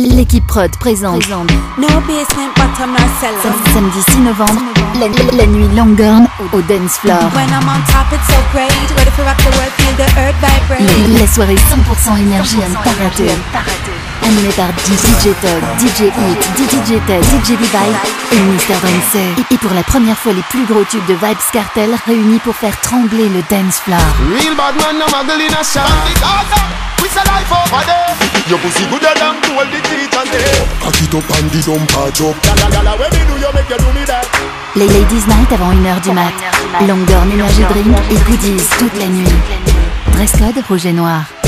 L'équipe Prod présente No basement, bottom, nor cellar. samedi 6 novembre, la nuit Longhorn au Dance Floor. When I'm on top, it's so great. Ready for rock the world, feel the earth vibrate. La soirée 100% énergie à ne pas rater. Animée par DJ Tog, DJ Hit, DJ Ted, DJ Levi et Mr. Dance. Et pour la première fois, les plus gros tubes de Vybz Kartel réunis pour faire trembler le Dance Floor. Real bad man, no muggle in a shop. We say life over there. Your pussy good than to all the teeth and there. Cock it up and the dumper joke. Gala, when me do you make you do me that? Les Ladies Night avant 1h du mat. Longhorn Energy Drink et goodies toute la nuit. Dress code rouge et noir.